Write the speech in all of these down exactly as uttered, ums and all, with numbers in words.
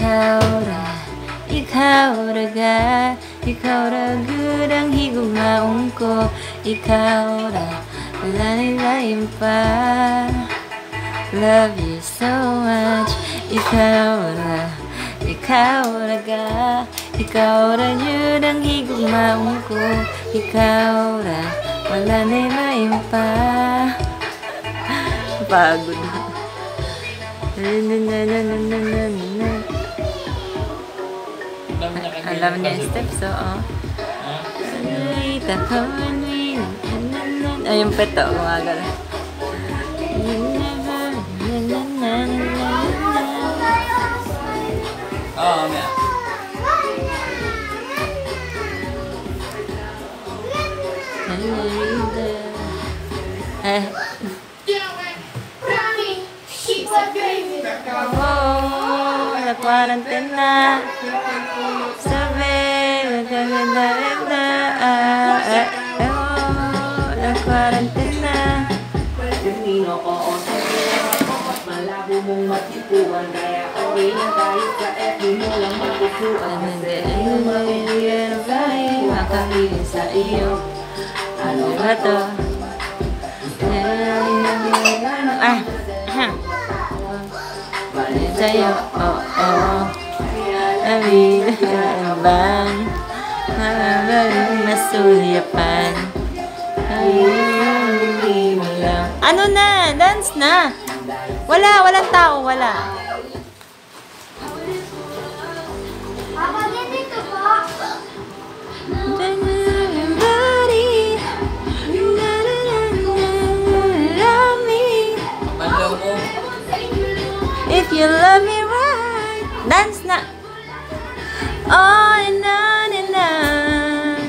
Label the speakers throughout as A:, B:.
A: ikaw ra, ikaw raga, ikaw ra good ang higumaong ko. Ikaw ra, wala nilain pa. Love you so much. Ikaw ra, ikaw raga, ikaw ra good ang higumaong ko. Ikaw ra, wala nilain pa. Pagod na. Alam niya yung steps, oo. Ay, yung peto, gumagala.
B: Oo, mamaya.
A: Eh. Oh, la cuarentena. Sabi, magaganda na. Oh, la cuarentena.
C: Nino ko o malabo mong matipuan. Kaya okay lang tayo sa F B mo lang magpupuan.
A: Kasi ano ba yung bahay makakilin sa iyo? Ano ba to? Ah, ha. Sa'yo, oo, oo. Amin, bang. Maraming masulyapan. Hindi mo lang. Ano na? Dance na. Wala, walang tao, wala.
D: Papa, ganito po.
B: Bandang mo.
A: If you love me right. Dance na. On and on and on.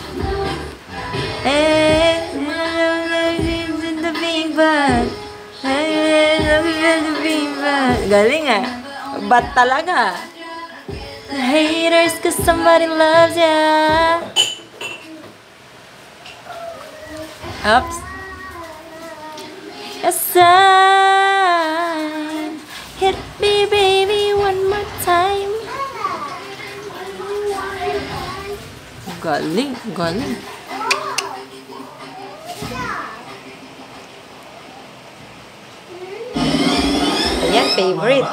A: And in the big bad. The big bad. Galing ah. Bat talaga. Haters cause somebody loves ya. Oops. Yes, I hit me, baby, one more time. Galing, galing. Ayan, favorite.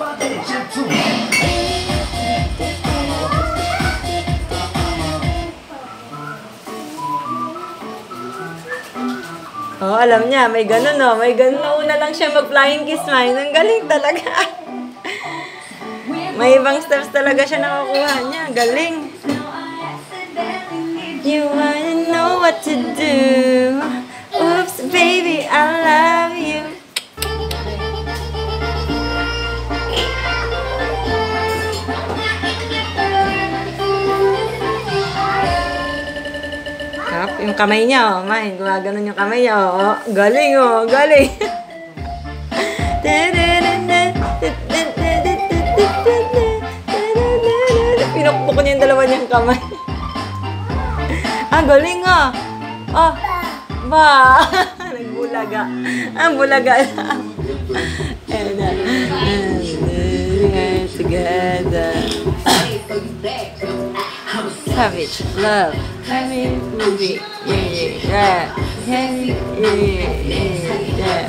A: Oh, alam niya, may ganun, no? May ganun. Nauna lang siya mag-flying kiss mine. Ang galing talaga. May ibang steps talaga siya nakakuha niya. Galing. You wanna know what to do. Oops, baby, I love you. Yung kamay niya, oh, man. Gumaganon yung kamay niya, oh. Galing, oh. Galing. Pinukpok niya yung dalawa niyang kamay. Ah, galing, oh. Oh. Ba. Nagbulaga. Ang bulaga na. And, uh, together. Savage love. Heavy movie. Yeah, yeah, yeah. Yeah, yeah, yeah.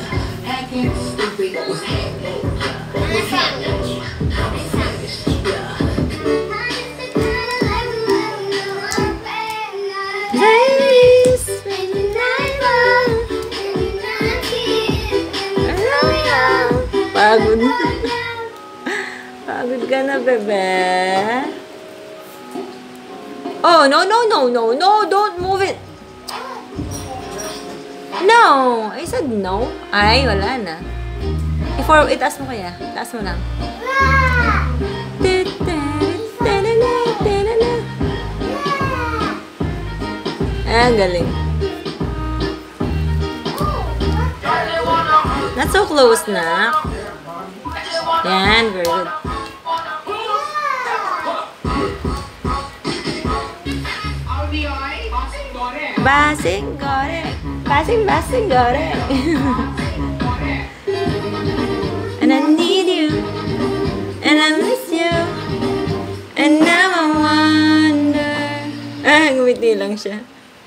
A: Ladies, pagod. Pagod ka na, bebe. Oh, no, no, no, no, no, don't move it. No, I said no. Ay, wala na. Before, itaas mo kaya. Itaas mo lang. Ah, galing. Not so close na. Yan, very good. Basing goreng, basing basing goreng. And I need you, and I miss you. Ngumiti lang siya.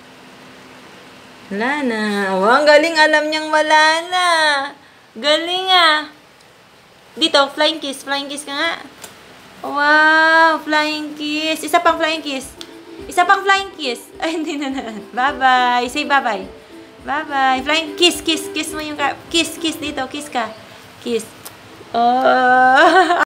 A: Wala na. Oh, ang galing. Alam niyang wala na. Galing ah. Dito, flying kiss. Flying kiss ka nga. Wow, flying kiss. Isa pang flying kiss. Isa pang flying kiss. Ay, hindi na na. Bye-bye. Say bye-bye. Bye-bye. Flying kiss, kiss. Kiss mo yung ka. Kiss, kiss dito. Kiss ka. Kiss. Oh.